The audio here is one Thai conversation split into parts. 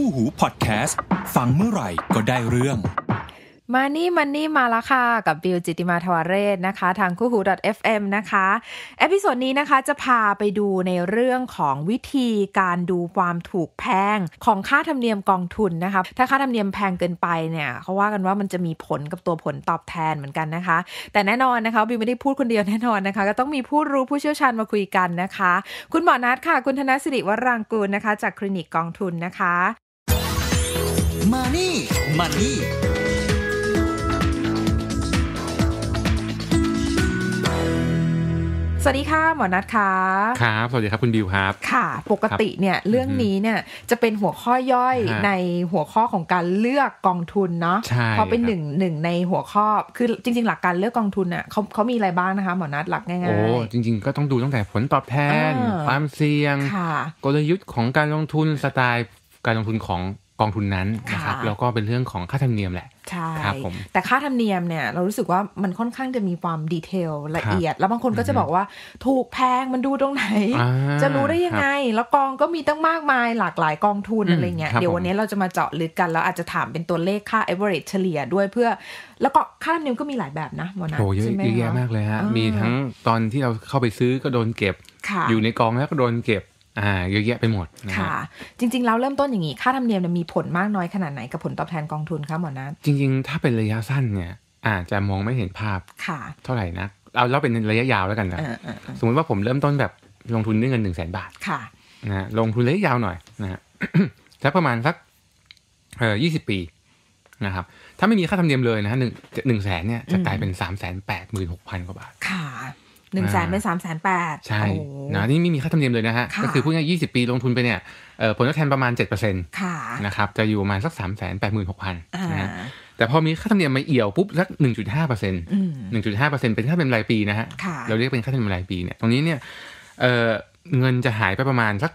คู่หูพอดแคสต์ฟังเมื่อไหร่ก็ได้เรื่องมานี่มาแล้วค่ะกับบิวจิตติมาทวเรศนะคะทางคู่หู .fm นะคะเอพิโซดนี้นะคะจะพาไปดูในเรื่องของวิธีการดูความถูกแพงของค่าธรรมเนียมกองทุนนะคะถ้าค่าธรรมเนียมแพงเกินไปเนี่ยเขาว่ากันว่ามันจะมีผลกับตัวผลตอบแทนเหมือนกันนะคะแต่แน่นอนนะคะบิวไม่ได้พูดคนเดียวแน่นอนนะคะก็ต้องมีผู้รู้ผู้เชี่ยวชาญมาคุยกันนะคะคุณหมอนัทค่ะคุณธนสิริวรางกูลนะคะจากคลินิกกองทุนนะคะมานี่สวัสดีค่ะหมอนัทค่ะครับสวัสดีครับคุณบิวครับค่ะปกติเนี่ยเรื่องนี้เนี่ยจะเป็นหัวข้อย่อยในหัวข้อของการเลือกกองทุนเนาะเพราะเป็นหนึ่งในหัวข้อคือจริงๆหลักการเลือกกองทุนน่ะเขามีอะไรบ้างนะคะหมอนัทหลักง่ายๆโอ้จริงๆก็ต้องดูตั้งแต่ผลตอบแทนความเสี่ยงกลยุทธ์ของการลงทุนสไตล์การลงทุนของกองทุนนั้นนะครับแล้วก็เป็นเรื่องของค่าธรรมเนียมแหละใช่แต่ค่าธรรมเนียมเนี่ยเรารู้สึกว่ามันค่อนข้างจะมีความดีเทลละเอียดแล้วบางคนก็จะบอกว่าถูกแพงมันดูตรงไหนจะรู้ได้ยังไงแล้วกองก็มีตั้งมากมายหลากหลายกองทุนอะไรเงี้ยเดี๋ยววันนี้เราจะมาเจาะลึกกันแล้วอาจจะถามเป็นตัวเลขค่า average เฉลี่ยด้วยเพื่อแล้วก็ค่าธรรมเนียมก็มีหลายแบบนะหมอนัทใช่ไหมเยอะแยะมากเลยฮะมีทั้งตอนที่เราเข้าไปซื้อก็โดนเก็บอยู่ในกองแล้วก็โดนเก็บเยอะแยะไปหมดค่ะจริงๆแล้วเริ่มต้นอย่างนี้ค่าธรรมเนียมมีผลมากน้อยขนาดไหนกับผลตอบแทนกองทุนคะหมอนัทจริงๆถ้าเป็นระยะสั้นเนี่ยอาจจะมองไม่เห็นภาพเท่าไหร่นะเราเป็นระยะยาวแล้วกันนะสมมติว่าผมเริ่มต้นแบบลงทุนด้วยเงิน 100,000 บาทนะลงทุนระยะยาวหน่อยนะ สักประมาณสัก20 ปีนะครับถ้าไม่มีค่าธรรมเนียมเลยนะ100,000เนี่ยจะกลายเป็น 386,000 กว่าบาทค่ะ100,000เป็น 380,000 ใช่นะนี่ไม่มีค่าธรรมเนียมเลยนะฮะก็คือพูดง่ายๆ20 ปีลงทุนไปเนี่ยผลตอบแทนประมาณ 7% ค่ะนะครับจะอยู่ประมาณสัก 386,000 นะแต่พอมีค่าธรรมเนียมมาเอี่ยวปุ๊บสัก 1.5% 1.5% เป็นค่าธรรมเนียมรายปีนะฮะเราเรียกเป็นค่าธรรมเนียมรายปีเนี่ยตรงนี้เนี่ยเงินจะหายไปประมาณสัก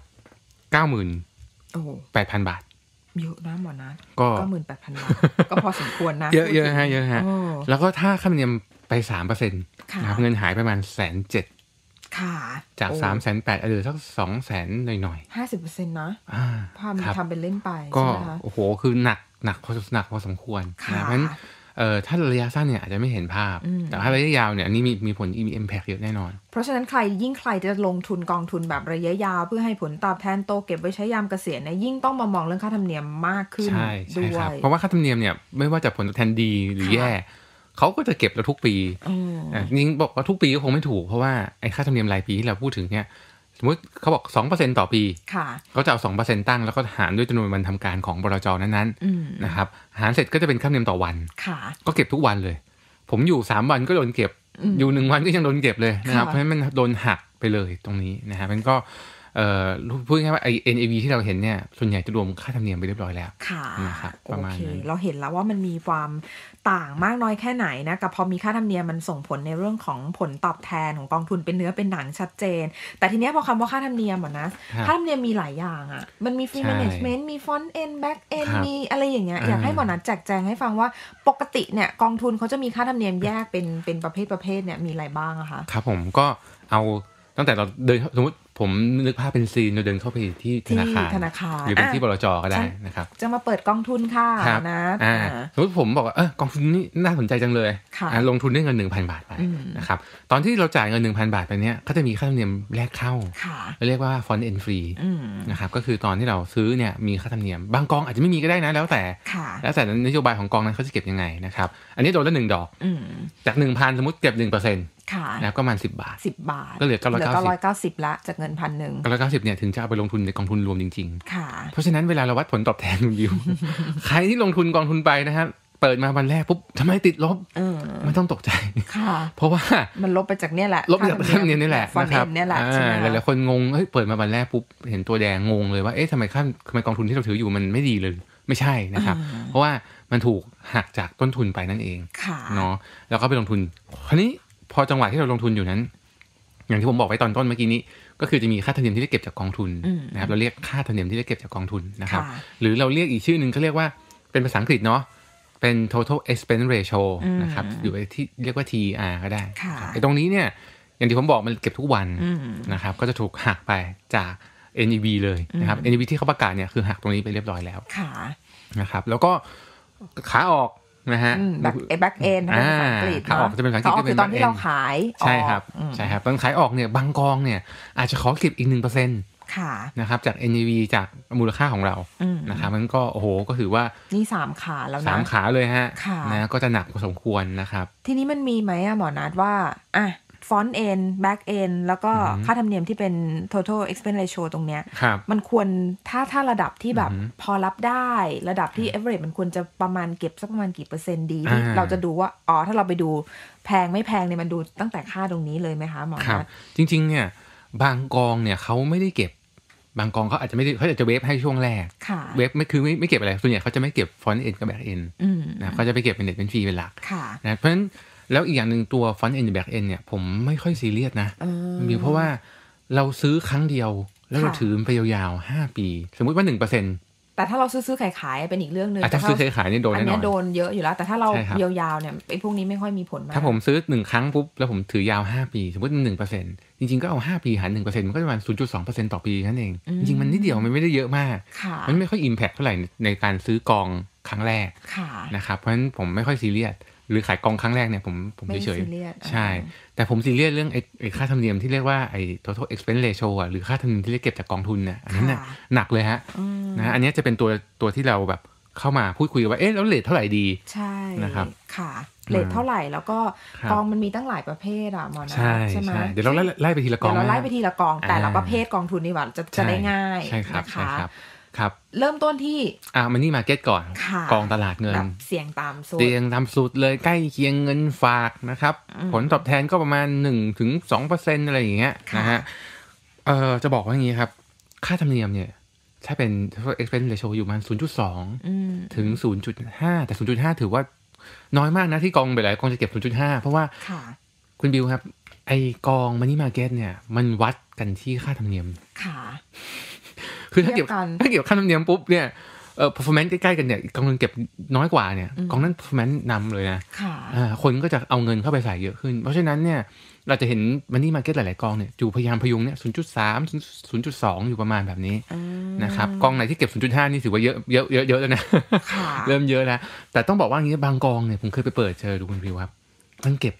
98,000 บาทเยอะนะหมอนะก็ 98,000 บาทก็พอสมควรนะเยอะๆฮะเยอะฮะแล้วก็ถ้าค่าธรรมเนียมไป 3% นะครับเงินหายประมาณ 170,000 ค่ะจาก 380,000 เหลือสัก 200,000 หน่อยๆ 50% นะทำเป็นเล่นไปก็โอ้โหคือหนักพอสมควรนะเพราะฉะนั้นถ้าระยะสั้นเนี่ยอาจจะไม่เห็นภาพแต่ถ้าระยะยาวเนี่ยอันนี้มีผล impact เยอะแน่นอนเพราะฉะนั้นใครจะลงทุนกองทุนแบบระยะยาวเพื่อให้ผลตอบแทนโตเก็บไว้ใช้ยามเกษียณเนี่ยยิ่งต้องมามองเรื่องค่าธรรมเนียมมากขึ้นด้วยเพราะว่าค่าธรรมเนียมเนี่ยไม่ว่าจะผลตอบแทนดีหรือแย่เขาก็จะเก็บเราทุกปีจริงบอกว่าทุกปีก็คงไม่ถูกเพราะว่าไอ้ค่าธรรมเนียมรายปีที่เราพูดถึงเนี่ยสมมติเขาบอก 2% ต่อปีเขาจะเอา 2% ตั้งแล้วก็หารด้วยจำนวนวันทำการของบลจ.นั้นๆนะครับหารเสร็จก็จะเป็นค่าธรรมเนียมต่อวันก็เก็บทุกวันเลยผมอยู่3วันก็โดนเก็บอยู่1วันก็ยังโดนเก็บเลยนะครับเพราะฉะนั้นมันโดนหักไปเลยตรงนี้นะฮะมันก็พูดง่ายๆว่าไอ้ NAV ที่เราเห็นเนี่ยส่วนใหญ่จะรวมค่าธรรมเนียมไปเรียบร้อยแล้วนะครับประมาณนั้นเราเห็นแล้วว่ามันมีความต่างมากน้อยแค่ไหนนะกับพอมีค่าธรรมเนียมมันส่งผลในเรื่องของผลตอบแทนของกองทุนเป็นเนื้อเป็นหนังชัดเจนแต่ทีเนี้ยพอคำว่าค่าธรรมเนียมนะค่าธรรมเนียมมีหลายอย่างอ่ะมันมี fee management มี front end back end มีอะไรอย่างเงี้ยอยากให้หมอนัทแจกแจงให้ฟังว่าปกติเนี่ยกองทุนเขาจะมีค่าธรรมเนียมแยกเป็นประเภทเนี่ยมีอะไรบ้างอะคะครับผมก็เอาตั้งแต่เราเดินสมมติผมนึกภาพเป็นซีนเราเดินเข้าไปที่ธนาคารหรือเป็นที่บลจ.ก็ได้นะครับจะมาเปิดกองทุนค่ะนะสมมติผมบอกว่ากองทุนนี้น่าสนใจจังเลยลงทุนด้วยเงิน 1,000 บาทไปนะครับตอนที่เราจ่ายเงิน 1,000 บาทไปเนี้ยเขาจะมีค่าธรรมเนียมแรกเข้าเรียกว่า front end fee นะครับก็คือตอนที่เราซื้อเนี่ยมีค่าธรรมเนียมบางกองอาจจะไม่มีก็ได้นะแล้วแต่นโยบายของกองนั้นเขาจะเก็บยังไงนะครับอันนี้โดนละ1 ดอกจาก 1,000 สมมติเก็บ 1%แล้วก็ประมาณ10 บาทก็เหลือ 990ละจากเงิน 1,000 990เนี่ยถึงจะเอาไปลงทุนในกองทุนรวมจริงๆเพราะฉะนั้นเวลาเราวัดผลตอบแทนวิว ใครที่ลงทุนกองทุนไปนะครับเปิดมาวันแรกปุ๊บทำไมติดลบไม่ต้องตกใจเพราะว่ามันลบไปจากเนี่ยแหละลบจากค่านี่แหละนะครับหลายๆคนงงเปิดมาวันแรกปุ๊บเห็นตัวแดงงงเลยว่าทำไมกองทุนที่เราถืออยู่มันไม่ดีเลยไม่ใช่นะครับเพราะว่ามันถูกหักจากต้นทุนไปนั่นเองเนาะแล้วก็ไปลงทุนคราวนี้พอจังหวะที่เราลงทุนอยู่นั้นอย่างที่ผมบอกไว้ตอนต้นเมื่อกี้นี้ก็คือจะมีค่าธรรมเนียมที่ได้เก็บจากกองทุนนะครับเราเรียกค่าธรรมเนียมที่ได้เก็บจากกองทุนนะครับหรือเราเรียกอีกชื่อนึงเขาเรียกว่าเป็นภาษาอังกฤษเนาะเป็น total expense ratio นะครับอยู่ที่เรียกว่า TER ก็ได้ไอ้ตรงนี้เนี่ยอย่างที่ผมบอกมันเก็บทุกวันนะครับก็จะถูกหักไปจาก NAV เลยนะครับ NAV ที่เขาประกาศเนี่ยคือหักตรงนี้ไปเรียบร้อยแล้วนะครับแล้วก็ขาออกนะฮะแบ็คเอนภาษาอังกฤษขาออกจะเป็นภาษาอังกฤษคือตอนที่เราขายใช่ครับใช่ครับตอนขายออกเนี่ยบางกองเนี่ยอาจจะขอเก็บอีก 1% นะครับจาก NAV จากมูลค่าของเรานะครับมันก็โอ้โหก็ถือว่านี่3ขาแล้วนะ 3ขาเลยฮะนะก็จะหนักพอสมควรนะครับทีนี้มันมีไหมอะหมอนัทว่าฟอนต์เอ็นแบ็กเอ็นแล้วก็ค่าธรรมเนียมที่เป็น total expense ratio ตรงเนี้ยมันควรถ้าระดับที่แบบพอรับได้ระดับที่ average มันควรจะประมาณเก็บสักประมาณกี่เปอร์เซ็นต์ดีที่เราจะดูว่าถ้าเราไปดูแพงไม่แพงเนี่ยมันดูตั้งแต่ค่าตรงนี้เลยไหมคะหมอนัทจริงๆเนี่ยบางกองเนี่ยเขาไม่ได้เก็บบางกองเขาอาจจะไม่ได้เขาอาจจะเวฟให้ช่วงแรกเวฟไม่เก็บอะไรส่วนใหญ่เขาจะไม่เก็บฟอนต์เอ็นกับแบ็กเอ็นนะเขาจะไปเก็บเป็นเน็ตเป็นฟรีเป็นหลักนะเพราะฉะนั้นแล้วอีกอย่างนึงตัว front end กับ back end เนี่ยผมไม่ค่อยซีเรียสนะเพราะว่าเราซื้อครั้งเดียวแล้วเราถือไปยาวๆ5ปีสมมุติว่า 1% แต่ถ้าเราซื้อขายเป็นอีกเรื่องนึงถ้าซื้อขายนี่โดนแน่นอนอันนี้โดนเยอะอยู่แล้วแต่ถ้าเรายาวๆเนี่ยไอ้พวกนี้ไม่ค่อยมีผลมากถ้าผมซื้อ1ครั้งปุ๊บแล้วผมถือยาว5ปีสมมุติ 1% จริงๆก็เอา5ปีหาร 1% มันก็ประมาณ 0.2% ต่อปีนั่นเองจริงๆมันนิดเดียวมันไม่ได้เยอะมากมันไม่ค่อย impact เท่าไหร่ในการซื้อกองครั้งแรกนะครับเพราะฉะนั้นผมไม่ค่อยซีเรียสหรือขายกองครั้งแรกเนี่ยผมเฉยๆใช่แต่ผมซีเรียสเรื่องไอ้ค่าธรรมเนียมที่เรียกว่าไอ้ total expense ratio หรือค่าธรรมเนียมที่เรียกเก็บจากกองทุนเนี่ยอันนั้นน่ะหนักเลยฮะนะอันนี้จะเป็นตัวที่เราแบบเข้ามาพูดคุยว่าแล้วเรทเท่าไหร่ดีใช่นะครับค่ะเรทเท่าไหร่แล้วก็กองมันมีตั้งหลายประเภทหมอนะใช่ไหมเดี๋ยวเราไล่ไปทีละกองเราไล่ไปทีละกองแต่ละประเภทกองทุนนี่ว่าจะได้ง่ายนะคะครับเริ่มต้นที่มันนี่มาร์เก็ตก่อนกองตลาดเงินเสี่ยงตามสุดเลยใกล้เคียงเงินฝากนะครับผลตอบแทนก็ประมาณ 1-2% อะไรอย่างเงี้ยนะฮะจะบอกว่าอย่างงี้ครับค่าธรรมเนียมเนี่ยถ้าเป็น expense ratio อยู่ประมาณ 0.2 ถึง 0.5 แต่ 0.5 ถือว่าน้อยมากนะที่กองไปหลายกองจะเก็บ 0.5 เพราะว่าคุณบิวครับไอกองมันนี่มาร์เก็ตเนี่ยมันวัดกันที่ค่าธรรมเนียมคือถ้าเกี่ยวค่าธรรมเนียมปุ๊บเนี่ยperformance ใกล้ๆกันเนี่ยกองนึงเก็บน้อยกว่าเนี่ยกองนั้น performance นำเลยนะคนก็จะเอาเงินเข้าไปใส่เยอะขึ้นเพราะฉะนั้นเนี่ยเราจะเห็นมันนี่มาร์เก็ตหลายๆกองเนี่ยพยายามพยุงเนี่ย 0.3 0.2 อยู่ประมาณแบบนี้นะครับกองไหนที่เก็บ 0.5 นี่ถือว่าเยอะแล้วนะเริ่มเยอะแล้วแต่ต้องบอกว่าอย่างนี้บางกองเนี่ยผมเคยไปเปิดเจอดูคุณวิวครับมันเก็บ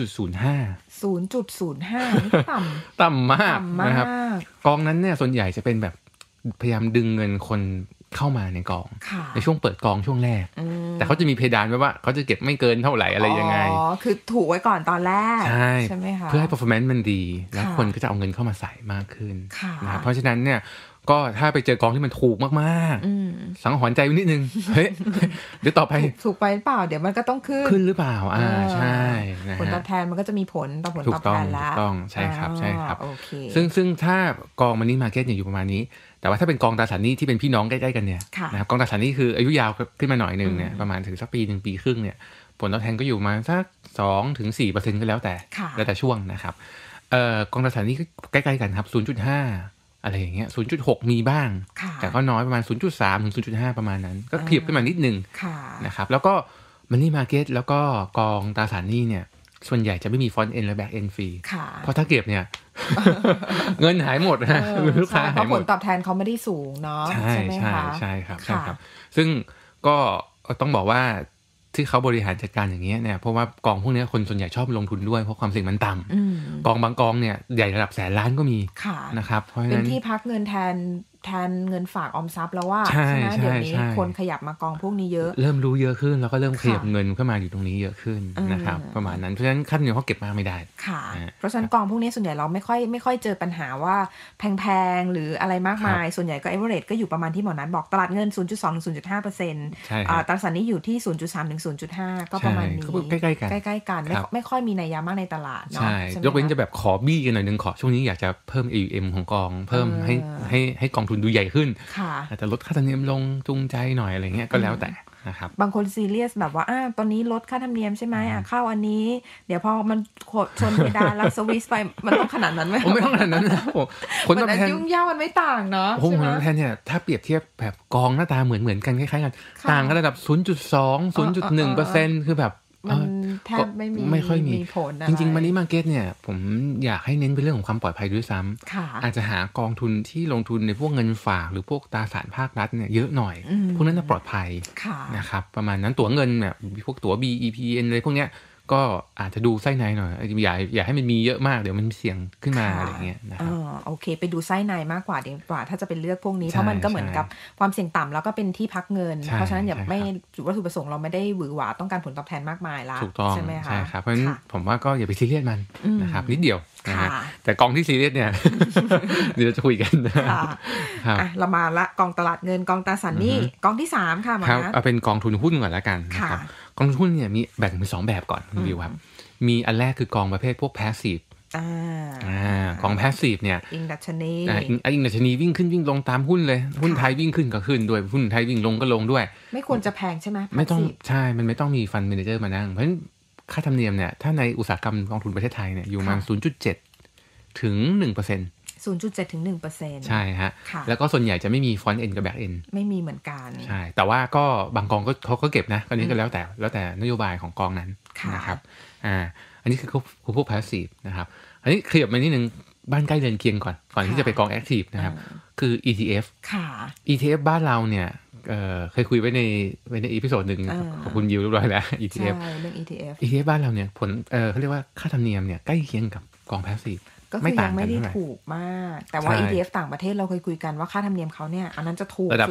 0.05 นี่ต่ำมากนะครับกองนั้นเนี่ยส่วนใหญ่จะเป็นแบบพยายามดึงเงินคนเข้ามาในกองในช่วงเปิดกองช่วงแรกแต่เขาจะมีเพดานไว้ว่าเขาจะเก็บไม่เกินเท่าไหร่อะไรยังไงคือถูกไว้ก่อนตอนแรกใช่ไหมคะเพื่อให้ performance มันดีแล้วคนก็จะเอาเงินเข้ามาใส่มากขึ้นนะเพราะฉะนั้นเนี่ยก็ถ้าไปเจอกองที่มันถูกมากๆสังหรณ์ใจไว้นิดนึงเฮ้ยเดี๋ยวต่อไปถูกไปหรือเปล่าเดี๋ยวมันก็ต้องขึ้นหรือเปล่าใช่ผลตอบแทนมันก็จะมีผลต่อผลตอบแทนแล้วถูกต้องใช่ครับซึ่งถ้ากองมันนี่มาร์เก็ตอยู่ประมาณนี้แต่ว่าถ้าเป็นกองตราสารหนี้ที่เป็นพี่น้องใกล้ๆกันเนี่ยนะครับกองตราสารหนี้คืออายุยาวขึ้นมาหน่อยนึงเนี่ยประมาณถึงสักปี1ปีครึ่งเนี่ยผลตอบแทนก็อยู่มาสัก 2-4% ก็แล้วแต่ช่วงนะครับกองตราสารหนี้ก็ใกล้ๆกันครับ 0.5 อะไรอย่างเงี้ย 0.6 มีบ้างแต่ก็น้อยประมาณ 0.3 ถึง 0.5 ประมาณนั้นก็ขยับขึ้นมานิดนึงนะครับแล้วก็มันนี่มาร์เก็ตแล้วก็กองตราสารหนี้เนี่ยส่วนใหญ่จะไม่มีฟอนต์เอ็นและแบ็กเอ็นฟรีเพราะถ้าเก็บเนี่ย เงินหายหมดนะลูกค้าหายหมดผลตอบแทนเขาไม่ได้สูงเนาะใช่ไหมคะใช่ครับซึ่งก็ต้องบอกว่าที่เขาบริหารจัดการอย่างเงี้ยเนี่ยเพราะว่ากองพวกนี้คนส่วนใหญ่ชอบลงทุนด้วยเพราะความเสี่ยงมันต่ำกองบางกองเนี่ยใหญ่ระดับแสนล้านก็มีนะครับเพราะฉะนั้นเป็นที่พักเงินแทนเงินฝากออมทรัพย์แล้วว่าใช่ไหมเดี๋ยวนี้คนขยับมากองพวกนี้เยอะเริ่มรู้เยอะขึ้นแล้วก็เริ่มขยับเงินเข้ามาอยู่ตรงนี้เยอะขึ้นนะครับประมาณนั้นเพราะฉะนั้นขั้นเงินเขาเก็บมากไม่ได้ค่ะเพราะฉะนั้นกองพวกนี้ส่วนใหญ่เราไม่ค่อยเจอปัญหาว่าแพงๆหรืออะไรมากมายส่วนใหญ่ก็ average ก็อยู่ประมาณที่หมอนัทบอกตลาดเงิน 0.2-0.5% ตราสารหนี้อยู่ที่ 0.3-0.5 ก็ประมาณนี้ใกล้ๆกันไม่ค่อยมีนัยยะมากในตลาดเนาะยกเว้นจะแบบขอบี้กันหน่อยนึงขอช่วงนี้อยากจะเพิ่ม AUM ของกองเพิ่มให้กองทุนดูใหญ่ขึ้นอาจจะลดค่าธรรมเนียมลงจูงใจหน่อยอะไรเงี้ยก็แล้วแต่นะครับบางคนซีเรียสแบบว่าตอนนี้ลดค่าธรรมเนียมใช่ไหมเข้าอันนี้เดี๋ยวพอมันชนเพดานแล้วสวิสไปมันต้องขนาดนั้นไหมไม่ต้องขนาดนั้นนะผลตอบแทนยุ่งยากมันไม่ต่างเนาะผลตอบแทนเนี่ยถ้าเปรียบเทียบแบบกองหน้าตาเหมือนกันคล้ายๆกันต่างกันระดับ 0.2 0.1% คือแบบแทบไม่ค่อยมีผลอะไรจริงๆ Money Market เนี่ยผมอยากให้เน้นเป็นเรื่องของความปลอดภัยด้วยซ้ำอาจจะหากองทุนที่ลงทุนในพวกเงินฝากหรือพวกตราสารภาครัฐเนี่ยเยอะหน่อยพวกนั้นจะปลอดภัยนะครับประมาณนั้นตั๋วเงินเนี่ยพวกตั๋ว BEPN อะไรพวกเนี้ยก็อาจจะดูไส้ในหน่อยอย่าให้มันมีเยอะมากเดี๋ยวมันเสี่ยงขึ้นมาอะไรเงี้ยนะครับโอเคไปดูไส้ในมากกว่าดีกว่าถ้าจะเป็นเลือกพวกนี้เพราะมันก็เหมือนกับความเสี่ยงต่ำแล้วก็เป็นที่พักเงินเพราะฉะนั้นอย่าไม่จุดวัตถุประสงค์เราไม่ได้หวือหวาต้องการผลตอบแทนมากมายละใช่ไหมคะใช่ครับเพราะฉะนั้นผมว่าก็อย่าไปซีเรียสมันนะครับนิดเดียวนะฮะแต่กองที่ซีเรียสเนี่ย เดี๋ยวเราจะคุยกันครับเรามาละกองตลาดเงินกองตราสารหนี้กองที่3ค่ะหมอนะเอาเป็นกองทุนหุ้นก่อนละกันนะครับกองทุนหุ้นเนี่ยมีแบ่งเป็น2แบบก่อนวิวครับมีอันแรกคือกองประเภทพวก passive กอง passive เนี่ยอิงดัชนีอิงดัชนีวิ่งขึ้นวิ่งลงตามหุ้นเลยหุ้นไทยวิ่งขึ้นก็ขึ้นด้วยหุ้นไทยวิ่งลงก็ลงด้วยไม่ควรจะแพงใช่ไหมไม่ต้องใช่มันไม่ต้องมีฟันเมเนเจอร์มานั่งเพราะฉะนั้นค่าธรรมเนียมเนี่ยถ้าในอุตสาหกรรมกองทุนประเทศไทยเนี่ยอยู่ประมาณ 0.7 ถึง 1% 0.7 ถึง 1% ใช่ฮะแล้วก็ส่วนใหญ่จะไม่มีฟรอนต์เอ็นกับแบ็คเอ็นไม่มีเหมือนกันใช่แต่ว่าก็บางกองก็เขาก็เก็บนะก็นี้ก็แล้วแต่นโยบายของกองนั้นนะครับอันนี้คือพวก passive นะครับอันนี้เคลียร์มานิดนึงบ้านใกล้เรือนเคียงก่อนที่จะไปกอง active นะครับคือ ETF ETF บ้านเราเนี่ยเคยคุยไว้ในอีพิโซดนึงของคุณยิวเรียบร้อยแล้ว ETF ใช่เรื่อง ETF ETF บ้านเราเนี่ยผลเขาเรียกว่าค่าธรรมเนียมเนี่ยใกล้เคียงกับกอง passive ก็คือยังไม่ได้ถูกมากแต่ว่า ETF ต่างประเทศเราเคยคุยกันว่าค่าธรรมเนียมเขาเนี่ยอันนั้นจะถูกระดับ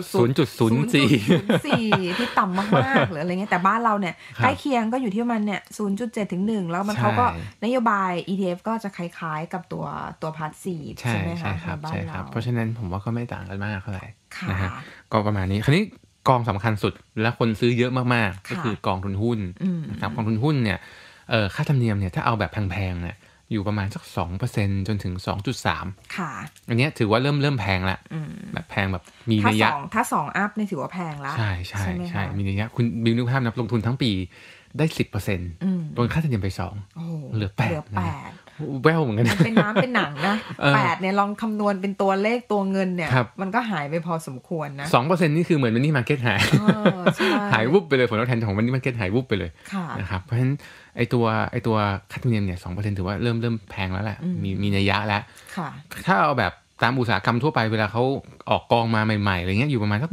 0.04 ที่ต่ำมากๆหรืออะไรเงี้ยแต่บ้านเราเนี่ยใกล้เคียงก็อยู่ที่มันเนี่ย 0.7 ถึง 1แล้วมันเขาก็นโยบาย ETF ก็จะคล้ายๆกับตัวพาสซีฟใช่ไหมคะใช่ครับเพราะฉะนั้นผมว่าก็ไม่ต่างกันมากเท่าไหร่นะฮะก็ประมาณนี้คราวนี้กองสำคัญสุดและคนซื้อเยอะมากๆก็คือกองทุนหุ้นนะครับกองทุนหุ้นเนี่ยค่าธรรมเนียมเนี่ยถ้าเอาแบบแพงๆเนี่ยอยู่ประมาณสัก 2% จนถึง 2.3 ค่ะอันนี้ถือว่าเริ่มแพงละแบบแพงแบบมีนัยยะถ้า2อัพนี่ถือว่าแพงละใช่มีนัยยะคุณบิวนึกภาพนับลงทุนทั้งปีได้ 10% โดนค่าธรรมเนียมไป2เหลือ8แววเหมือนกันเป็นน้ำเป็นหนังนะ8เนี่ยลองคำนวณเป็นตัวเลขตัวเงินเนี่ยมันก็หายไปพอสมควรนะ 2% นี่คือเหมือนMoney Market หายวุบไปเลยผลตอบแทนของMoney Market หายวุบไปเลยนะครับเพราะฉะนั้นไอตัวค่าธรรมเนียมเนี่ย 2% ถือว่าเริ่มแพงแล้วแหละมีนัยยะแล้วถ้าเอาแบบตามอุตสาหกรรมทั่วไปเวลาเขาออกกองมาใหม่ๆอะไรเงี้ยอยู่ประมาณสัก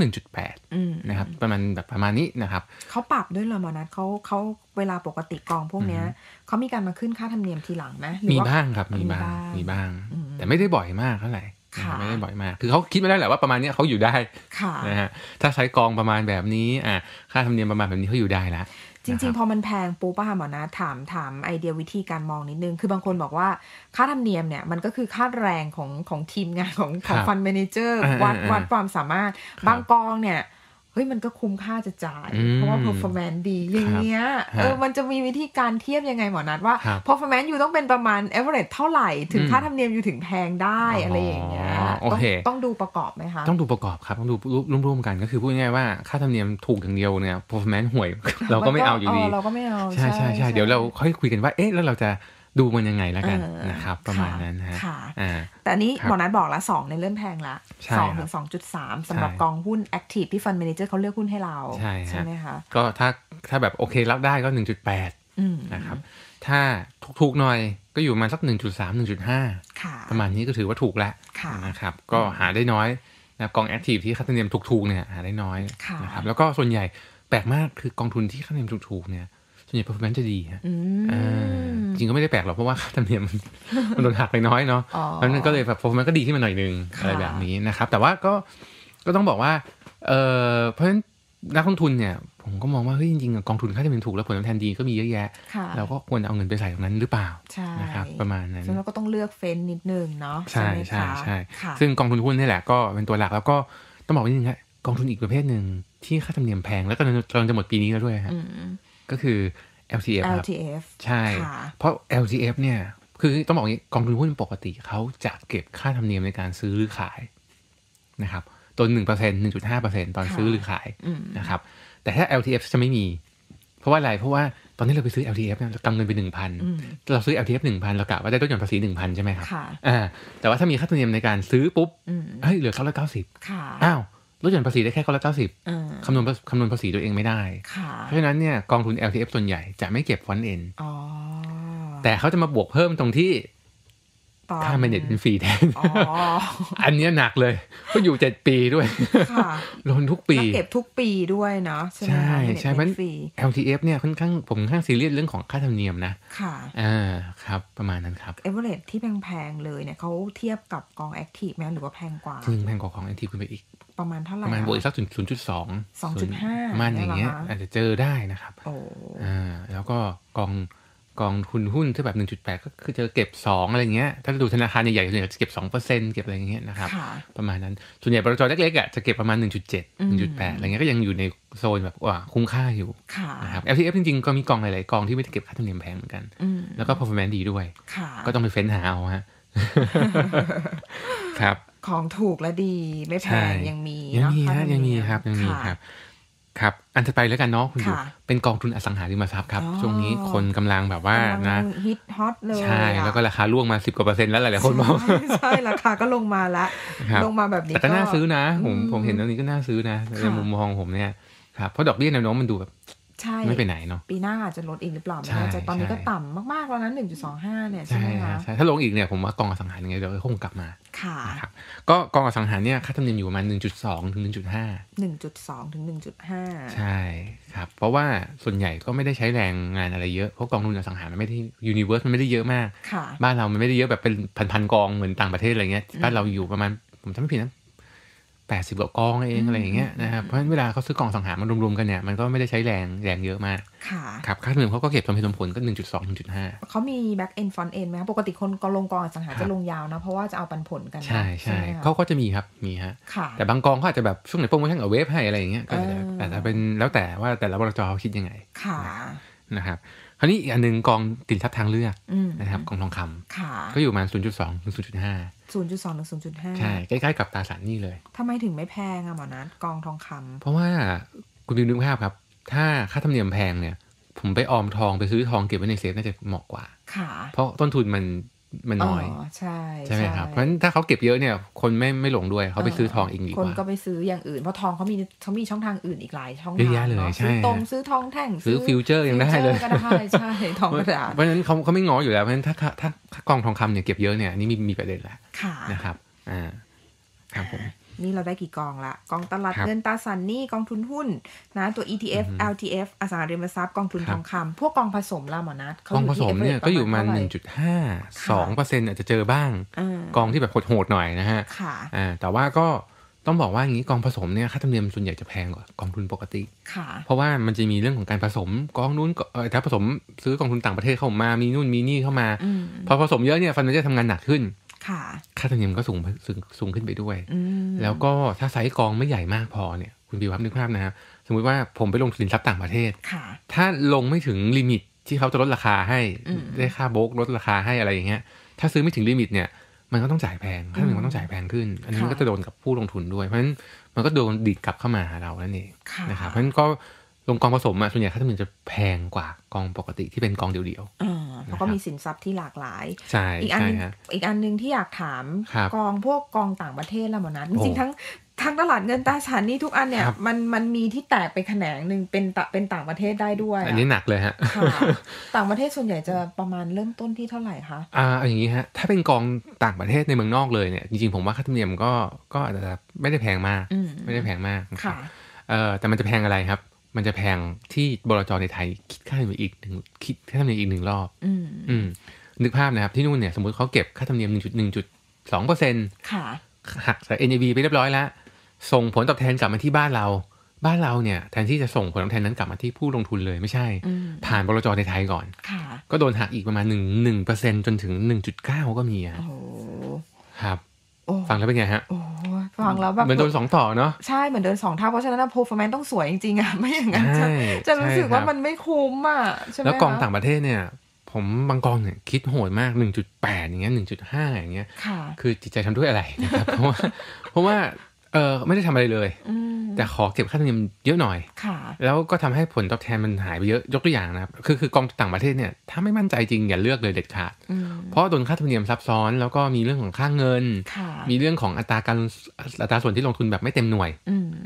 1.8 นะครับประมาณนี้นะครับเขาปรับด้วยเหรอหมอนัทเขาเวลาปกติกองพวกเนี้ยเขามีการมาขึ้นค่าธรรมเนียมทีหลังไหมมีบ้างครับมีบ้างแต่ไม่ได้บ่อยมากเท่าไหร่ไม่ได้บ่อยมากคือเขาคิดมาได้แหละว่าประมาณนี้เขาอยู่ได้นะฮะถ้าใช้กองประมาณแบบนี้ค่าธรรมเนียมประมาณแบบนี้เขาอยู่ได้แล้วจริงๆพอมันแพงปุ๊บป่ะหมอนะถามไอเดียวิธีการมองนิดนึงคือบางคนบอกว่าค่าธรรมเนียมเนี่ยมันก็คือค่าแรงของทีมงานของฟันแมเนเจอร์วัดความสามารถบางกองเนี่ยเฮ้ยมันก็คุ้มค่าจะจ่ายเพราะว่า performance ดีอย่างเงี้ยมันจะมีวิธีการเทียบยังไงหมอนัทว่า performance อยู่ต้องเป็นประมาณ average เท่าไหร่ถึงค่าธรรมเนียมอยู่ถึงแพงได้อะไรอย่างเงี้ยต้องดูประกอบไหมคะต้องดูประกอบครับต้องดูร่วมๆกันก็คือพูดง่ายๆว่าค่าธรรมเนียมถูกอย่างเดียวเนี่ย performance ห่วยเราก็ไม่เอาอยู่ดีเราก็ไม่เอาใช่เดี๋ยวเราค่อยคุยกันว่าเอ๊ะแล้วเราจะดูมันยังไงแล้วกันนะครับประมาณนั้นฮะแต่นี้หมอนัทบอกละ2ในเริ่มแพงละ2ถึง 2.3 สำหรับกองหุ้น Active ที่ Fund Manager เขาเลือกหุ้นให้เราใช่ไหมคะก็ถ้าแบบโอเครับได้ก็ 1.8 นะครับถ้าถูกๆหน่อยก็อยู่ประมาณสัก 1.3 1.5 ประมาณนี้ก็ถือว่าถูกแล้วนะครับก็หาได้น้อยนะกอง Active ที่ค่าธรรมเนียมถูกๆเนี่ยหาได้น้อยนะครับแล้วก็ส่วนใหญ่แปลกมากคือกองทุนที่ค่าธรรมเนียมถูกๆเนี่ยส่วนใหญ่ performance จะดีฮะจริงก็ไม่ได้แปลกหรอกเพราะว่าค่าธรรมเนียมมันโดนหักไปน้อยเนาะแล้วมันก็เลยแบบ performance ก็ดีขึ้นมาหน่อยนึงอะไรแบบนี้นะครับแต่ว่าก็ต้องบอกว่าเพราะฉะนั้นนักลงทุนเนี่ยผมก็มองว่าเฮ้ยจริงๆกองทุนค่าธรรมเนียมถูกแล้วผลตอบแทนดีก็มีเยอะแยะเราก็ควรเอาเงินไปใส่ตรงนั้นหรือเปล่านะครับประมาณนั้นซึ่งเราก็ต้องเลือกเฟ้นนิดนึงเนาะใช่ซึ่งกองทุนหุ้นนี่แหละก็เป็นตัวหลักแล้วก็ต้องบอกว่าจริงๆกองทุนอีกประเภทนึงที่ค่าธรรมเนียมแพงแล้วก็กำลังจะหมดปีนี้แล้วด้วยฮะก็คือ LTF ครับใช่เพราะ LTF เนี่ยคือต้องบอกอย่างนี้กองทุนหุ้นปกติเขาจะเก็บค่าธรรมเนียมในการซื้อหรือขายนะครับตัว 1% 1.5% ตอนซื้อหรือขายนะครับแต่ถ้า LTF จะไม่มีเพราะว่าอะไรเพราะว่าตอนนี้เราไปซื้อ LTF เนี่ยเรากำเงินไป 1,000 เราซื้อ LTF 1,000 เรากะว่าได้ลดหย่อนภาษี 1,000 ใช่ไหมครับแต่ว่าถ้ามีค่าธรรมเนียมในการซื้อปุ๊บเฮ้ยเหลือ990อ้าวลดหย่อนภาษีได้แค่คนละ90คำนวณภาษีตัวเองไม่ได้เพราะฉะนั้นเนี่ยกองทุน LTF ส่วนใหญ่จะไม่เก็บฟอนต์เอ็นแต่เขาจะมาบวกเพิ่มตรงที่ค่า management fee แทนอันนี้หนักเลยก็อยู่7ปีด้วยลงทุกปีเก็บทุกปีด้วยเนาะใช่มัน LTF เนี่ยค่อนข้างซีเรียสเรื่องของค่าธรรมเนียมนะค่ะครับประมาณนั้นครับ average ที่แพงๆเลยเนี่ยเขาเทียบกับกอง active ไหมหรือว่าแพงกว่าจริงแพงกว่ากอง active ขึ้นไปอีกประมาณเท่าไหร่ประมาณบวกอีกสัก 2.5 ประมาณอย่างเงี้ยอาจจะเจอได้นะครับแล้วก็กองทุนหุ้นที่แบบ 1.8 ก็คือจะเก็บ2อะไรเงี้ยถ้าดูธนาคารใหญ่ๆส่วนใหญ่จะเก็บ 2% เก็บอะไรอย่างเงี้ยนะครับประมาณนั้นส่วนใหญ่บลจ.เล็กๆอ่ะจะเก็บประมาณ 1.7 1.8 อะไรเงี้ยก็ยังอยู่ในโซนแบบว่าคุ้มค่าอยู่นะครับ LTF จริงๆก็มีกองหลายๆกองที่ไม่ได้เก็บค่าธรรมเนียมแพงเหมือนกันแล้วก็ performance ดีด้วยก็ต้องไปเฟ้นหาเอาฮะครับของถูกและดีไม่แพงยังมีครับอันถัดไปแล้วกันเนาะคุณดูเป็นกองทุนอสังหาริมทรัพย์ครับช่วงนี้คนกำลังแบบว่านะฮิตฮอตเลยใช่แล้วก็ราคาล่วงมา10%กว่าแล้วหลายๆคนบอกใช่ราคาก็ลงมาละลงมาแบบนี้แต่ก็น่าซื้อนะผมเห็นตรงนี้ก็น่าซื้อนะในมุมมองผมเนี่ยครับเพราะดอกเบี้ยแนวโน้มมันดูแบบไม่ไปไหนเนาะปีหน้าอาจจะลดอีกหรือเปล่าไม่แน่ใจตอนนี้ก็ต่ำมากๆแล้วนะ 1.25 เนี่ยใช่ไหมคะใช่ถ้าลงอีกเนี่ยผมว่ากองอสังหาริมทรัพย์เดี๋ยวคงกลับมาครับก็กองอสังหาเนี่ยค่าธรรมเนียมอยู่ประมาณ 1.2 ถึง 1.2 ถึง 1.5 ใช่ครับเพราะว่าส่วนใหญ่ก็ไม่ได้ใช้แรงงานอะไรเยอะเพราะกองทุนอสังหามันไม่ได้ยูนิเวิร์สมันไม่ได้เยอะมากบ้านเรามันไม่ได้เยอะแบบเป็นพันๆกองเหมือนต่างประเทศอะไรเงี้ยบ้านเราอยู่ประมาณผมจำไม่ผิดนะ80 กว่ากองเองอะไรอย่างเงี้ยนะครับเพราะฉะนั้นเวลาเขาซื้อกองสังหามันรวมๆกันเนี่ยมันก็ไม่ได้ใช้แรงเยอะมากครับค่าธรรมเนียมเขาก็เก็บสมเหตุสมผลก็ 1.2 ถึง 1.5 เขามี back end front end ไหมปกติคนก็ลงกองสังหาจะลงยาวนะเพราะว่าจะเอาปันผลกันใช่เขาก็จะมีครับมีฮะแต่บางกองเขาอาจจะแบบช่วงไหนโปรโมชั่นกับเวฟให้อะไรอย่างเงี้ยก็แต่จะเป็นแล้วแต่ว่าแต่ละบลจ.เขาคิดยังไงนะครับคราวนี้อีกอันนึงกองสินทรัพย์ทางเลือกนะครับกองทองคำก็อยู่ประมาณ 0.2 ถึง 0.5 0.2 ถึง 0.5 ใช่ใกล้ๆกับตราสารหนี้เลยทำไมถึงไม่แพงอะหมอนัทกองทองคำเพราะว่าคุณนึกภาพครับถ้าค่าธรรมเนียมแพงเนี่ยผมไปออมทองไปซื้อทองเก็บไว้ในเซฟน่าจะเหมาะกว่าเพราะต้นทุนมันน้อยใช่ไหมครับเพราะฉะนั้นถ้าเขาเก็บเยอะเนี่ยคนไม่หลงด้วยเขาไปซื้อทองเองดีกว่าคนก็ไปซื้ออย่างอื่นเพราะทองเขามีช่องทางอื่นอีกหลายช่องทางเลยซื้อตรงซื้อทองแท่งซื้อฟิวเจอร์ยังได้เลยใช่ทองกระดาษเพราะฉะนั้นเขาไม่ง้ออยู่แล้วเพราะฉะนั้นถ้ากองทองคำเนี่ยเก็บเยอะเนี่ยนี่มีประเด็นแหละนะครับครับผมนี่เราได้กี่กองละกองตลาดเงินตราสารหนี้กองทุนหุ้นนะตัว ETF LTF อสังหาริมทรัพย์กองทุนทองคำพวกกองผสมล่ะหมอนัทกองผสมเนี่ยก็อยู่มา 1.5 2% อาจจะเจอบ้างกองที่แบบโหดๆหน่อยนะฮะแต่ว่าก็ต้องบอกว่าอย่างนี้กองผสมเนี่ยค่าธรรมเนียมส่วนใหญ่จะแพงกว่ากองทุนปกติเพราะว่ามันจะมีเรื่องของการผสมกองนู้นถ้าผสมซื้อกองทุนต่างประเทศเข้ามามีนู่นมีนี่เข้ามาพอผสมเยอะเนี่ยฟันมันจะทำงานหนักขึ้นค่าธรรมเนียมก็สูงขึ้นไปด้วยแล้วก็ถ้าไซส์กองไม่ใหญ่มากพอเนี่ยคุณบิวครับนึกภาพนะครับสมมุติว่าผมไปลงสินทรัพย์ต่างประเทศถ้าลงไม่ถึงลิมิตที่เขาจะลดราคาให้ได้ค่าโบรกลดราคาให้อะไรอย่างเงี้ยถ้าซื้อไม่ถึงลิมิตเนี่ยมันก็ต้องจ่ายแพงค่าธรรมเนียมมันต้องจ่ายแพงขึ้นอันนี้ก็จะโดนกับผู้ลงทุนด้วยเพราะฉะนั้นมันก็โดนดีดกลับเข้ามาหาเรานั่นเองนะครับเพราะฉะนั้นก็ลงกองผสมส่วนใหญ่ค่าธรรมเนียมจะแพงกว่ากองปกติที่เป็นกองเดียวๆแล้วก็มีสินทรัพย์ที่หลากหลายอีกอันนึงที่อยากถามกองพวกกองต่างประเทศแล้วหมอนัทจริงๆทั้งตลาดเงินตราสารหนี้ทุกอันเนี่ยมันมีที่แตกไปแขนงนึงเป็นต่างประเทศได้ด้วยอันนี้หนักเลยฮะต่างประเทศส่วนใหญ่จะประมาณเริ่มต้นที่เท่าไหร่คะอย่างนี้ฮะถ้าเป็นกองต่างประเทศในเมืองนอกเลยเนี่ยจริงๆผมว่าค่าธรรมเนียมก็อาจจะไม่ได้แพงมากแต่มันจะแพงอะไรครับมันจะแพงที่บลจ.ในไทยคิดค่าธรรมเนียมอีกหนึ่งรอบนึกภาพนะครับที่นู่นเนี่ยสมมุติเขาเก็บค่าธรรมเนียม 1.2% ค่ะหักจาก NAV ไปเรียบร้อยแล้วส่งผลตอบแทนกลับมาที่บ้านเราเนี่ยแทนที่จะส่งผลตอบแทนนั้นกลับมาที่ผู้ลงทุนเลยไม่ใช่ผ่านบลจ.ในไทยก่อนก็โดนหักอีกประมาณ 1% จนถึง 1.9 ก็มีอ่ะครับฟังแล้วเป็นไงฮะฟังแล้วแบบเหมือนโดน2ต่อเนาะใช่เหมือนโดน2เท่าเพราะฉะนั้นperformanceต้องสวยจริงๆอ่ะไม่อย่างนั้นจะรู้สึกว่ามันไม่คุ้มอ่ะใช่มั้ยแล้วกองต่างประเทศเนี่ยผมบางกองเนี่ยคิดโหดมาก 1.8 อย่างเงี้ย 1.5 อย่างเงี้ยคือจิตใจทำด้วยอะไรนะครับเพราะว่าไม่ได้ทำอะไรเลยแต่ขอเก็บค่าธรรมเนียมเยอะหน่อยแล้วก็ทำให้ผลตอบแทนมันหายไปเยอะยกตัวอย่างนะครับคือกองต่างประเทศเนี่ยถ้าไม่มั่นใจจริงอย่าเลือกเลยเด็ดขาดเพราะโดนค่าธรรมเนียมซับซ้อนแล้วก็มีเรื่องของค่าเงินมีเรื่องของอัตราส่วนที่ลงทุนแบบไม่เต็มหน่วย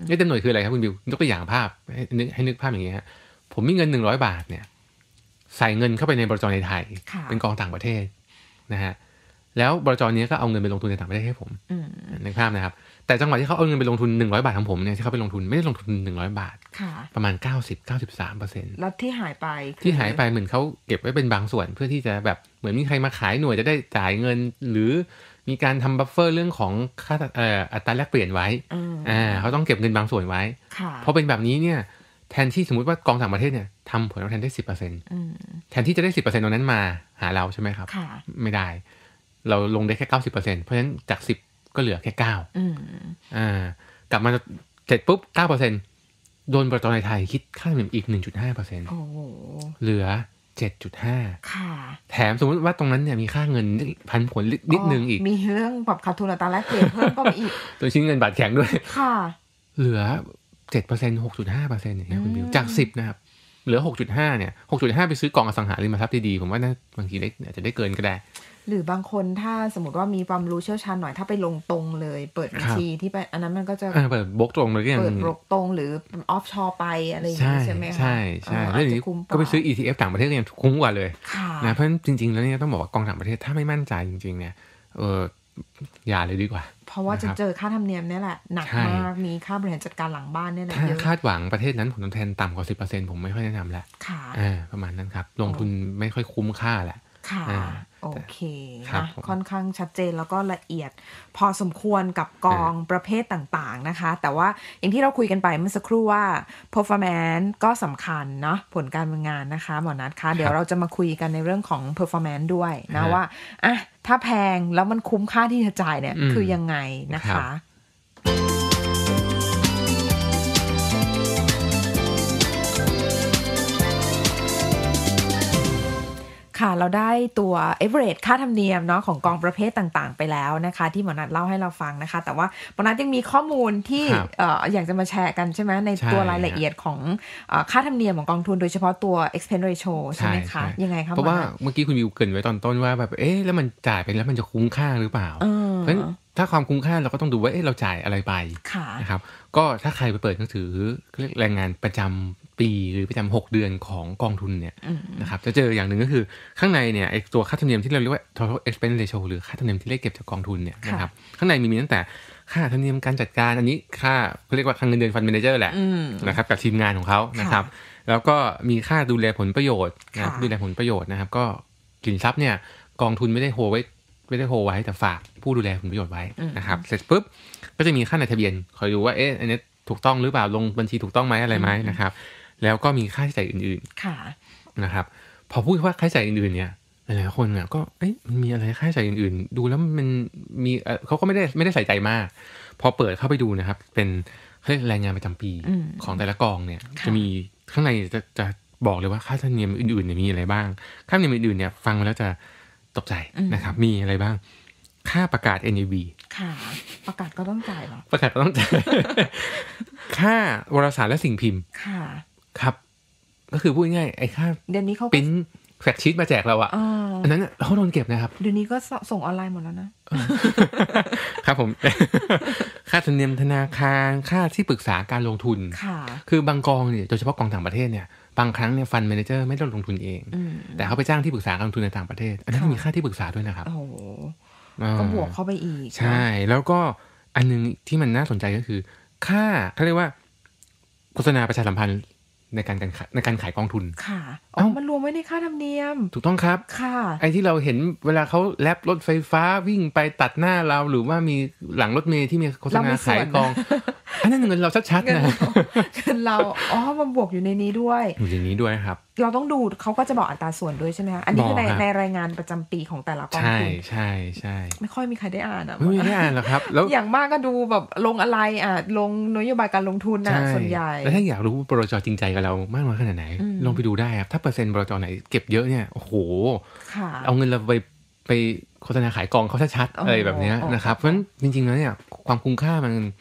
นี่เต็มหน่วยคืออะไรครับคุณบิวยกตัวอย่างภาพให้นึกภาพอย่างนี้ฮะผมมีเงิน100 บาทเนี่ยใส่เงินเข้าไปในบลจ.ในไทยเป็นกองต่างประเทศนะฮะแล้วบลจ.นี้ก็เอาเงินไปลงทุนในต่างประเทศให้ผมนึกภาพนะครับแต่จังหวะที่เขาเอาเงินไปลงทุน100 บาทของผมเนี่ยที่เขาไปลงทุนไม่ได้ลงทุน100 บาทประมาณ 90-93% แล้วที่หายไปเหมือนเขาเก็บไว้เป็นบางส่วนเพื่อที่จะแบบเหมือนมีใครมาขายหน่วยจะได้จ่ายเงินหรือมีการทำบัฟเฟอร์เรื่องของค่าอัตราแลกเปลี่ยนไว้เขาต้องเก็บเงินบางส่วนไว้เพราะเป็นแบบนี้เนี่ยแทนที่สมมุติว่ากองต่างประเทศเนี่ยทำผลตอบแทนได้ 10% แทนที่จะได้ 10% ตรงนั้นมาหาเราใช่ไหมครับไม่ได้เราลงได้แค่ 90% เพราะฉะนั้นจาก10ก็เหลือแค่9กลับมาเสร็จปุ๊บ 9% โดนบลจ.ในไทยคิดค่าธรรมเนียมอีก 1.5% เหลือ 7.5 ค่ะแถมสมมติว่าตรงนั้นเนี่ยมีค่าเงินพันผลนิดนึงอีกมีเรื่องปรับขาดทุนอัตราแลกเปลี่ยนเพิ่มก็มีอีกตัวชิ้นเงินบาทแข็งด้วยค่ะเหลือ 7% 6.5% อย่างเงี้ยคุณบิวจาก10นะครับเหลือ 6.5 เนี่ย 6.5 ไปซื้อกองอสังหาริมทรัพย์ดีๆผมว่านะบางทีอาจจะได้เกินก็ได้หรือบางคนถ้าสมมติว่ามีความรู้เชี่ยวชาญหน่อยถ้าไปลงตรงเลยเปิดบัญชีที่ไปอันนั้นมันก็จะเปิดบล็อกตรงเลยก็ยังเปิดบล็อกตรงหรือออฟชอร์ไปอะไรอย่างนี้ใช่ไหมคะใช่แล้วนี้ก็ไปซื้อ ETF ต่างประเทศก็ยังคุ้มกว่าเลยนะเพราะจริงๆแล้วเนี่ยต้องบอกว่ากองต่างประเทศถ้าไม่มั่นใจจริงๆเนี่ยอย่าเลยดีกว่าเพราะว่าจะเจอค่าธรรมเนียมนี่แหละหนักมากมีค่าบริหารจัดการหลังบ้านเนี่ยแหละเยอะถ้าคาดหวังประเทศนั้นผลตอบแทนต่ำกว่า 10% ผมไม่ค่อยแนะนำแล้วประมาณนั้นครับลงทุนไม่ค่อยคุ้มค่าแหละค่ะโอเคนะค่อนข้างชัดเจนแล้วก็ละเอียดพอสมควรกับกองประเภทต่างๆนะคะแต่ว่าอย่างที่เราคุยกันไปเมื่อสักครู่ว่า performance ก็สำคัญเนาะผลการดำเนินงานนะคะหมอนัทคะเดี๋ยวเราจะมาคุยกันในเรื่องของ performance ด้วยนะว่าอ่ะถ้าแพงแล้วมันคุ้มค่าที่จะจ่ายเนี่ยคือยังไงนะคะค่ะเราได้ตัว average ค่าธรรมเนียมเนาะของกองประเภทต่างๆไปแล้วนะคะที่หมอนัทเล่าให้เราฟังนะคะแต่ว่าหมอนัทยังมีข้อมูลที่อยากจะมาแชร์กันใช่ไหมในตัวรายละเอียดของค่าธรรมเนียมของกองทุนโดยเฉพาะตัว expense ratio ใช่ไหมคะยังไงคะเพราะว่าเมื่อกี้คุณวิวเกริ่นไว้ตอนต้นว่าแบบแล้วมันจ่ายไปแล้วมันจะคุ้มค่าหรือเปล่าเพราะฉะนั้นถ้าความคุ้มค่าเราก็ต้องดูว่าเราจ่ายอะไรไปนะครับก็ถ้าใครไปเปิดหนังสือเรียกแรงงานประจำปีหรือประจำ6 เดือนของกองทุนเนี่ยนะครับจะเจออย่างหนึ่งก็คือข้างในเนี่ยไอ้ตัวค่าธรรมเนียมที่เราเรียกว่า total expense ratio หรือค่าธรรมเนียมที่ได้เก็บจากกองทุนเนี่ยนะครับข้างในมีตั้งแต่ค่าธรรมเนียมการจัดการอันนี้ค่าเขาเรียกว่าค่าเงินเดือนฟันเมเนเจอร์แหละนะครับกับทีมงานของเขานะครับแล้วก็มีค่าดูแลผลประโยชน์นะดูแลผลประโยชน์นะครับก็สินทรัพย์เนี่ยกองทุนไม่ได้โฮไว้แต่ฝากผู้ดูแลผลประโยชน์ไว้นะครับเสร็จปุ๊บก็จะมีค่าในทะเบียนคอยดูว่าอันนี้ถูกต้องหรือเปล่าลงบัญชีถูกต้องไหมอะไรไหมนะครับแล้วก็มีค่าใช้จ่ายอื่นๆนะครับพอพูดว่าค่าใช้จ่ายอื่นๆเนี่ยหลายๆคนเนี่ยก็มันมีอะไรค่าใช้จ่ายอื่นๆดูแล้วมันมีเขาก็ไม่ได้ใส่ใจมากพอเปิดเข้าไปดูนะครับเป็นรายงานประจำปีของแต่ละกองเนี่ยจะมีข้างในจะบอกเลยว่าค่าธรรมเนียมอื่นๆเนี่ยมีอะไรบ้างค่าธรรมเนียมอื่นๆเนี่ยฟังแล้วจะตกใจนะครับมีอะไรบ้างค่าประกาศ NAV ค่ะประกาศก็ต้องจ่ายเหรอประกาศก็ต้องจ่าย ค่าวารสารและสิ่งพิมพ์ค่ะครับก็คือพูดง่ายๆไอ้ค่าเดี๋ยวนี้เขาปิ้นแฟกชีตมาแจกเราอันนั้นเขาโดนเก็บนะครับเดี๋ยวนี้ก็ส่งออนไลน์หมดแล้วนะครับผม ค่าธรรมเนียมธนาคารค่าที่ปรึกษาการลงทุนคือบางกองเนี่ยโดยเฉพาะกองต่างประเทศเนี่ยบางครั้งเนี่ยฟันแมเนเจอร์ไม่ได้ลงทุนเองแต่เขาไปจ้างที่ปรึกษาการลงทุนในต่างประเทศอันนั้นมีค่าที่ปรึกษาด้วยนะครับก็บวกเข้าไปอีกใช่แล้วก็อันนึงที่มันน่าสนใจก็คือค่าเขาเรียกว่าโฆษณาประชาสัมพันธ์ในการขายกองทุนค่ะมันรวมไว้ในค่าธรรมเนียมถูกต้องครับค่ะไอ้ที่เราเห็นเวลาเขาแลบรถไฟฟ้าวิ่งไปตัดหน้าเราหรือว่ามีหลังรถเมล์ที่มีโฆษณาขายกองอันนั้นเงินเราชัดๆนะเงินเรามันบวกอยู่ในนี้ด้วยอยู่ในนี้ด้วยครับเราต้องดูเขาก็จะบอกอัตราส่วนด้วยใช่ไหมคะอันนี้คือในรายงานประจำปีของแต่ละกองทุนใช่ไม่ค่อยมีใครได้อ่านไม่ได้อ่านหรอกครับแล้วอย่างมากก็ดูแบบลงอะไรลงนโยบายการลงทุนส่วนใหญ่แล้วถ้าอยากรู้บลจ.จริงใจกับเรามากน้อยขนาดไหนลองไปดูได้ครับถ้าเปอร์เซ็นต์บลจ.ไหนเก็บเยอะเนี่ยโอ้โหเอาเงินเราไปโฆษณาขายกองเขาชัดๆอะไรแบบนี้นะครับเพราะฉะนั้นจริงๆแล้วเนี่ยความคุ้มค่ามัน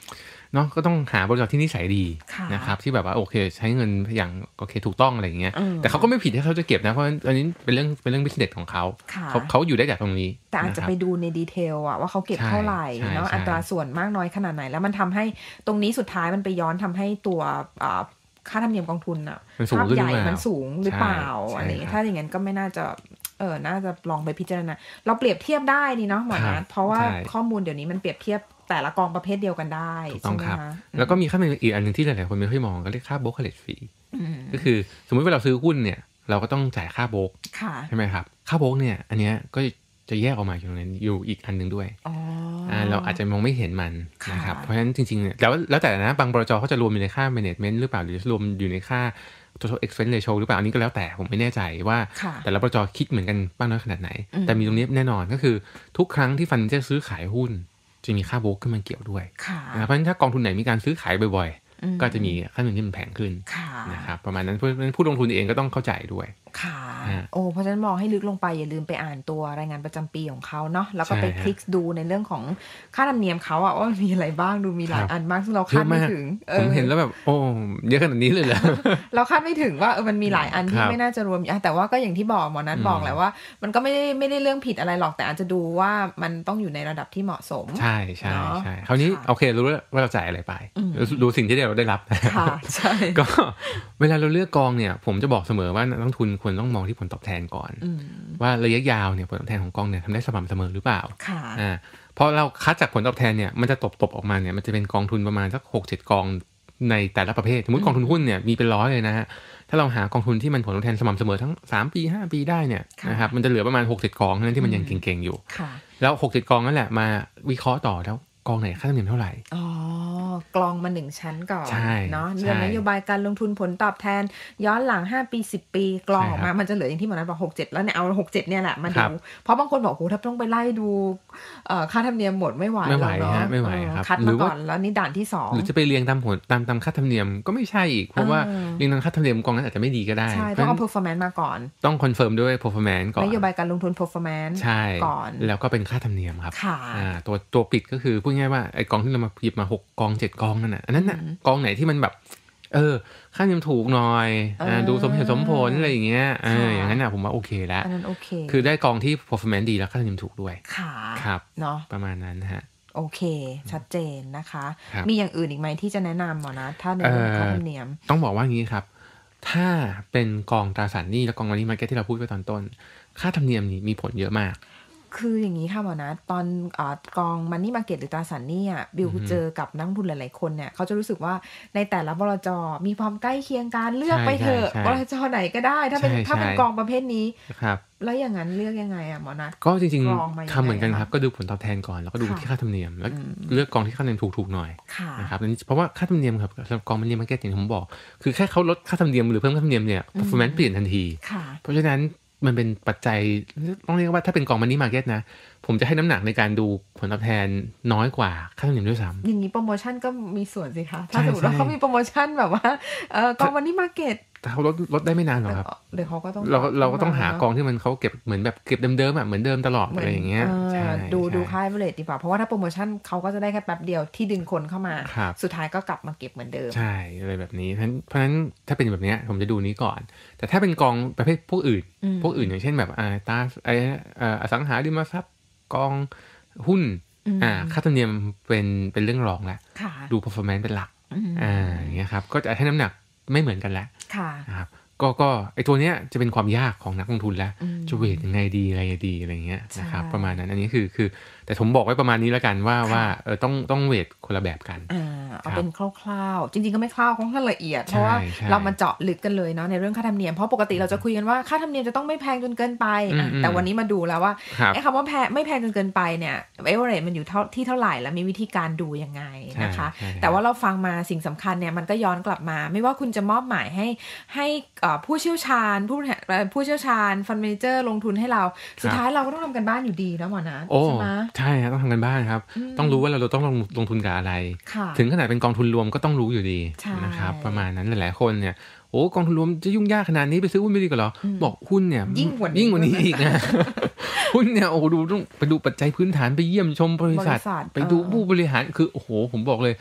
เนาะก็ต้องหาบริษัทที่นิสัยดีนะครับที่แบบว่าโอเคใช้เงินอย่างโอเคถูกต้องอะไรอย่างเงี้ยแต่เขาก็ไม่ผิดที่เขาจะเก็บนะเพราะอันนี้เป็นเรื่องบิสเนสของเขาอยู่ได้จากตรงนี้แต่อาจจะไปดูในดีเทลอะว่าเขาเก็บเท่าไหร่เนาะอัตราส่วนมากน้อยขนาดไหนแล้วมันทำให้ตรงนี้สุดท้ายมันไปย้อนทำให้ตัวค่าธรรมเนียมกองทุนอะภาพใหญ่มันสูงหรือเปล่าอะไรถ้าอย่างนั้นก็ไม่น่าจะน่าจะลองไปพิจารณาเราเปรียบเทียบได้นี่เนาะหมอนัทเพราะว่าข้อมูลเดี๋ยวนี้มันเปรียบเทียบแต่ละกองประเภทเดียวกันได้ใช่ไหมคะแล้วก็มีค่าอีกอันนึงที่หลายๆคนไม่ค่อยมองก็เรียกค่าโบรกเกอเรจฟรีก็คือสมมติว่าเราซื้อหุ้นเนี่ยเราก็ต้องจ่ายค่าโบรกใช่ไหมครับค่าโบรกเนี่ยอันเนี้ยก็จะแยกออกมาอยู่อีกอันนึงด้วยเราอาจจะมองไม่เห็นมันนะครับเพราะฉะนั้นจริงๆเนี่ยแล้วแต่นะบางบลจ.เขาจะรวมอยู่ในค่า management หรือเปล่าหรือรวมอยู่ในค่า total expense ratio หรือเปล่าอันนี้ก็แล้วแต่ผมไม่แน่ใจว่าแต่ละบลจ.คิดเหมือนกันบ้างน้อยขนาดไหนแต่มีตรงนี้แน่นอนก็คือทุกครั้งที่ฟันจะซื้อขายหุ้นจะมีค่าโบรกขึ้นมาเกี่ยวด้วยเพราะฉะนั้นถ้ากองทุนไหนมีการซื้อขายบ่อยๆก็จะมีค่าเงินที่มันแพงขึ้นนะครับประมาณนั้นเพราะฉะนั้นผู้ลงทุนเองก็ต้องเข้าใจด้วยค่ะเพราะฉะนั้นมองให้ลึกลงไปอย่าลืมไปอ่านตัวรายงานประจำปีของเขาเนาะแล้วก็ไปคลิกดูในเรื่องของค่าธรรมเนียมเขาอะว่ามีอะไรบ้างดูมีหลายอันมากซึ่งเราคาดไม่ถึงผมเห็นแล้วแบบโอ้เยอะขนาดนี้เลยเหรอเราคาดไม่ถึงว่ามันมีหลายอันที่ไม่น่าจะรวมแต่ว่าก็อย่างที่บอกหมอนัทบอกแหละว่ามันก็ไม่ได้เรื่องผิดอะไรหรอกแต่อาจจะดูว่ามันต้องอยู่ในระดับที่เหมาะสมใช่ใช่ใช่คราวนี้โอเครู้ว่าเราจ่ายอะไรไปดูสิ่งที่เราได้รับค่ะใช่ก็เวลาเราเลือกกองเนี่ยผมจะบอกเสมอว่านักลงทุนควรต้องมองที่ผลตอบแทนก่อนว่าระยะยาวเนี่ยผลตอบแทนของกองเนี่ยทำได้สม่ำเสมอหรือเปล่าเพราะเราคัดจากผลตอบแทนเนี่ยมันจะตบออกมาเนี่ยมันจะเป็นกองทุนประมาณสัก 6-7 กองในแต่ละประเภทสมมติกองทุนหุ้นเนี่ยมีเป็นร้อยเลยนะฮะถ้าเราหากองทุนที่มันผลตอบแทนสม่ำเสมอทั้ง3ปี5ปีได้เนี่ยนะครับมันจะเหลือประมาณ 6-7 กองนั้นที่มันยังเก่งๆอยู่แล้ว 6-7 กองนั่นแหละมาวิเคราะห์ต่อแล้วกองไหนค่าธรรมเนียมเท่าไหร่กลองมา1ชั้นก่อนเนาะเรื่องนโยบายการลงทุนผลตอบแทนย้อนหลัง5ปี10ปีกลองออกมามันจะเหลืออย่างที่หมอนัทบอก6-7แล้วเนี่ยเอา6-7เนี่ยแหละมาดูเพราะบางคนบอกโหถ้าต้องไปไล่ดูค่าธรรมเนียมหมดไม่ไหวแล้วเนาะไม่ไหวครับคัดมาก่อนแล้วนี่ด่านที่2 หรือจะไปเรียงตามผลตามค่าธรรมเนียมก็ไม่ใช่อีกเพราะว่าเรียงตามค่าธรรมเนียมกองนั้นอาจจะไม่ดีก็ได้ใช่ต้องเอา performance มาก่อนต้องคอนเฟิร์มด้วย performance ก่อนนโยบายการลงทุน performance ก่อนแล้วก็เป็นค่าธรรมเนียมครับตัวปิดก็คือพูดง่ายว่าไอ้กองที่เรามาหยิบมา6กอง7กองนั่นน่ะอันนั้นน่ะกองไหนที่มันแบบค่าเงินถูกหน่อยดูสมเหตุสมผลอะไรอย่างเงี้ยอย่างนั้นน่ะผมว่าโอเคแล้วอันนั้นโอเคคือได้กองที่ performance ดีแล้วค่าเงินถูกด้วยค่ะครับเนาะประมาณนั้นฮะโอเคชัดเจนนะคะมีอย่างอื่นอีกไหมที่จะแนะนำหมอนะถ้าในเรื่องค่าธรรมเนียมต้องบอกว่าอย่างนี้ครับถ้าเป็นกองตราสารหนี้และกองMoney Marketที่เราพูดไปตอนต้นค่าธรรมเนียมนี่มีผลเยอะมากคืออย่างนี้ค่ะหมอนะตอนกอง Money Market หรือตราสารหนี้อ่ะบิวเจอกับนักลงทุนหลายๆคนเนี่ยเขาจะรู้สึกว่าในแต่ละบลจ.มีความใกล้เคียงกันเลือกไปเถอะบลจ.ไหนก็ได้ถ้าเป็นกองประเภทนี้แล้วอย่างนั้นเลือกยังไงอ่ะหมอนะก็จริงๆทำเหมือนกันครับก็ดูผลตอบแทนก่อนแล้วก็ดูที่ค่าธรรมเนียมแล้วเลือกกองที่ค่าธรรมเนียมถูกๆหน่อยนะครับเพราะว่าค่าธรรมเนียมครับกอง Money Market อย่างที่ผมบอกคือแค่เขาลดค่าธรรมเนียมหรือเพิ่มค่าธรรมเนียมเนี่ย performance เปลี่ยนทันทีเพราะฉะนั้นมันเป็นปัจจัยต้องเรียกว่าถ้าเป็นกองMoney Marketนะผมจะให้น้ำหนักในการดูผลตอบแทนน้อยกว่าค่าธรรมเนียมด้วยซ้ำอย่างนี้โปรโมชั่นก็มีส่วนสิคะถ้าสมมติว่าเขามีโปรโมชั่นแบบว่ากอง Money Market แต่เขาลดได้ไม่นานหรอกครับเดี๋ยวเขาก็ต้องเราก็ต้องหากองที่มันเขาเก็บเหมือนแบบเก็บเดิมๆอ่ะเหมือนเดิมตลอดอะไรอย่างเงี้ยดูค่า average ดีกว่าเพราะว่าถ้าโปรโมชั่นเขาก็จะได้แค่แป๊บเดียวที่ดึงคนเข้ามาสุดท้ายก็กลับมาเก็บเหมือนเดิมใช่อะไรแบบนี้เพราะฉะนั้นถ้าเป็นแบบนี้ผมจะดูนี้ก่อนแต่ถ้าเป็นกองประเภทพวกอื่นอย่างเช่นแบบตราอสังหาริมทรัพย์กองหุ้นค่าธรรมเนียมเป็นเรื่องรองละดู performance เป็นหลักอย่างเงี้ยครับก็จะให้น้ำหนักไม่เหมือนกันแล้วนะครับก็ไอตัวเนี้ยจะเป็นความยากของนักลงทุนแล้วจะเวทยังไงดีอะไรดีอะไรเงี้ยนะครับประมาณนั้นอันนี้คือแต่ผมบอกไว้ประมาณนี้แล้วกันว่าต้องเวทคนละแบบกันเอาเป็นคร่าวๆจริงๆก็ไม่คร่าวค่อนข้างละเอียดเพราะว่าเรามาเจาะลึกกันเลยเนาะในเรื่องค่าธรรมเนียมเพราะปกติเราจะคุยกันว่าค่าธรรมเนียมจะต้องไม่แพงจนเกินไปแต่วันนี้มาดูแล้วว่าไอ้คำว่าไม่แพงจนเกินไปเนี่ยเอเวอเรจมันอยู่ที่เท่าไหร่แล้วมีวิธีการดูยังไงนะคะแต่ว่าเราฟังมาสิ่งสำคัญเนี่ยมันก็ย้อนกลับมาไม่ว่าคุณจะมอบหมายให้ผู้เชี่ยวชาญผู้เชี่ยวชาญฟันเมเจอร์ลงทุนให้เราสุดท้ายเราก็ต้องทำกันบ้านอยู่ดีนะหมอนะใช่ไหมใช่ครับต้องทำกันบ้านครับต้องรู้ว่าเราต้องลงทุนกับอะไรถึงขนาดเป็นกองทุนรวมก็ต้องรู้อยู่ดีนะครับประมาณนั้นหลายๆคนเนี่ยโอ้กองทุนรวมจะยุ่งยากขนาดนี้ไปซื้อหุ้นไม่ดีกว่าหรอบอกหุ้นเนี่ยยิ่งกว่านี้อีกนะหุ้นเนี่ยโอ้ดูต้องไปดูปัจจัยพื้นฐานไปเยี่ยมชมบริษัทไปดูผู้บริหารคือโอ้โหผมบอกเลย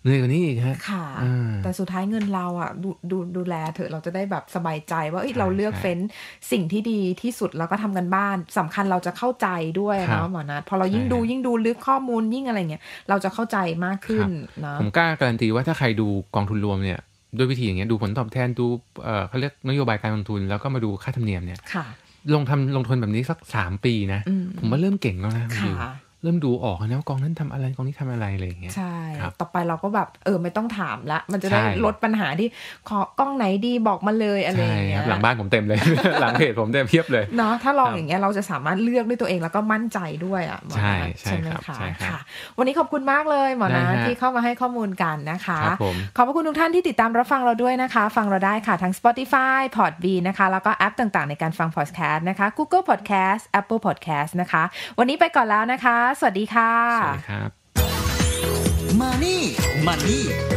เหนื่อยกว่านี้อีกฮะค่ะแต่สุดท้ายเงินเราอ่ะดูแลเถอะเราจะได้แบบสบายใจว่าเราเลือกเฟ้นสิ่งที่ดีที่สุดแล้วก็ทำกันบ้านสำคัญเราจะเข้าใจด้วยเนาะหมอนัทพอเรายิ่งดูลึกข้อมูลยิ่งอะไรเงี้ยเราจะเข้าใจมากขึ้นนะผมกล้าการันตีว่าถ้าใครดูกองทุนรวมเนี่ยด้วยวิธีอย่างเงี้ยดูผลตอบแทนดูเขาเรียกนโยบายการลงทุนแล้วก็มาดูค่าธรรมเนียมเนี่ยลงทุนแบบนี้สัก3 ปีนะผมว่าเริ่มเก่งแล้วนะเริ่มดูออกนะว่ากองนั้นทำอะไรกองนี้ทำอะไรอะไรอย่างเงี้ยใช่ต่อไปเราก็แบบไม่ต้องถามละมันจะได้ลดปัญหาที่ขอกล้องไหนดีบอกมาเลยอะไรอย่างเงี้ยหลังบ้านผมเต็มเลย หลังเพจผมเต็มเพียบเลยเนาะถ้าลองอย่างเงี้ยเราจะสามารถเลือกด้วยตัวเองแล้วก็มั่นใจด้วยอ่ะใช่ไหมคะค่ะวันนี้ขอบคุณมากเลยหมอนะที่เข้ามาให้ข้อมูลกันนะคะขอบพระคุณทุกท่านที่ติดตามรับฟังเราด้วยนะคะฟังเราได้ค่ะทั้ง Spotify Podbean นะคะแล้วก็แอปต่างๆในการฟัง Podcast นะคะ Google Podcast Apple Podcast นะคะวันนี้ไปก่อนแล้วนะคะสวัสดีค่ะสวัสดีครับ Money